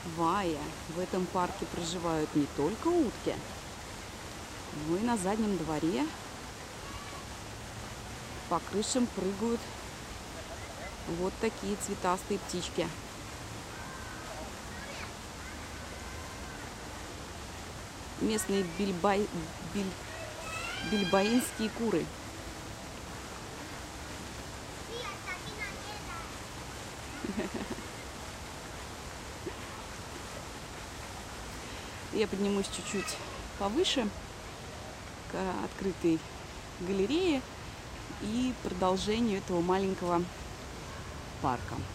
Вая, в этом парке проживают не только утки, но и на заднем дворе по крышам прыгают вот такие цветастые птички. Местные бильбаинские куры. Я поднимусь чуть-чуть повыше к открытой галерее и продолжению этого маленького парка.